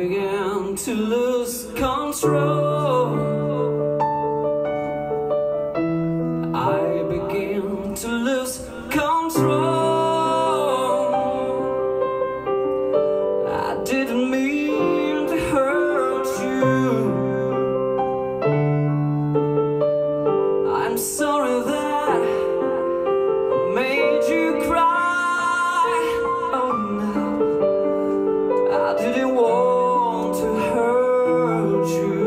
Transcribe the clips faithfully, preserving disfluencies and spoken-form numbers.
began to lose control. I began to lose control. I didn't mean to hurt you. I'm sorry that I made you cry. Oh no, I didn't want to hurt you.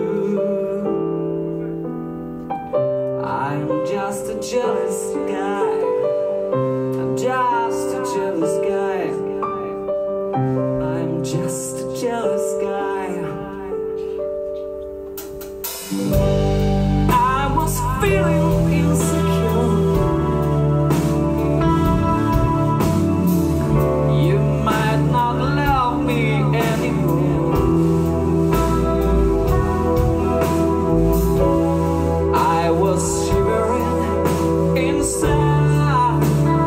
I'm just a jealous guy. I'm just a jealous guy. I'm just a jealous guy. I was feeling insecure. You might not love me anymore. I was shivering inside.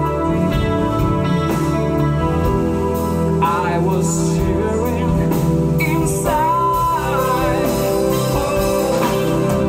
I was shivering inside. Oh.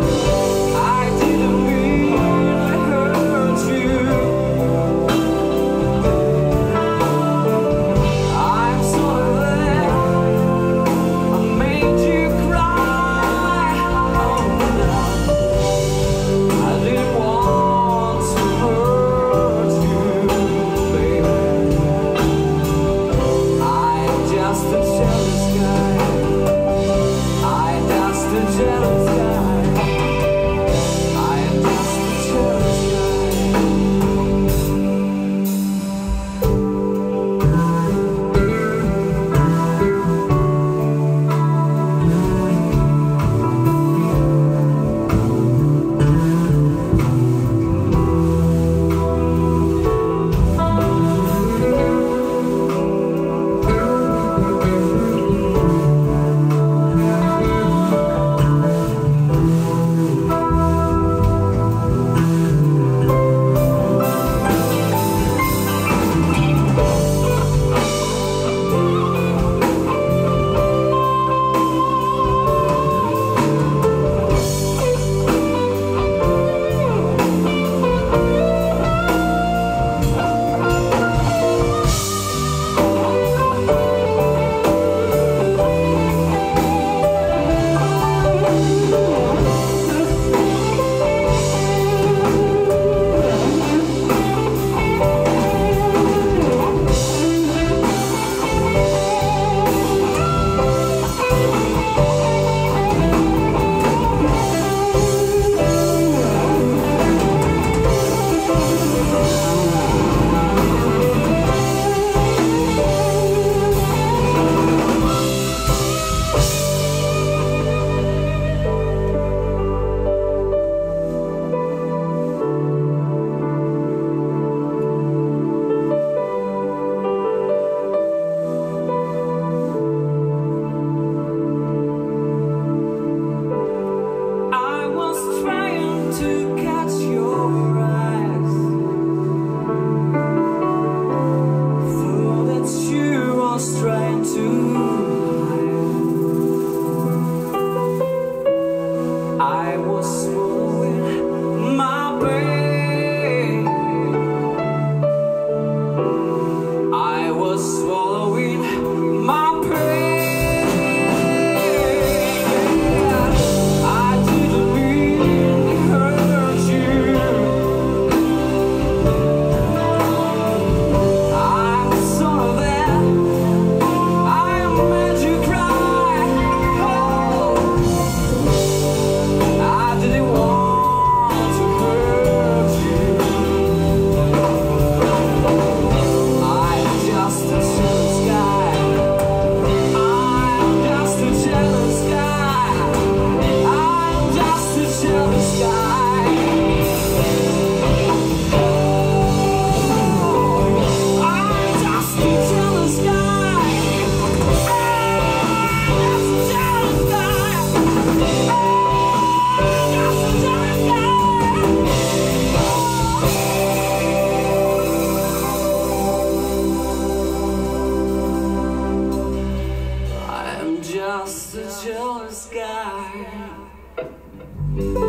across the Georgia sky.